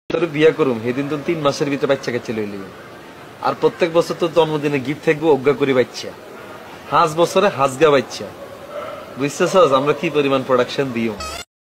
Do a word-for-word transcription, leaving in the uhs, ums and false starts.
তোর বিয়া করুম সেদিন তো তিন মাসের ভিতরে বাচ্চা কাছে লইলি আর প্রত্যেক বছর তো জন্মদিনে গিফট থাকবো অজ্ঞা করি বাচ্চা হাঁস বছরে হাঁসগা বাচ্চা বুঝতেছস আমরা কি পরিমাণ প্রোডাকশন দিও।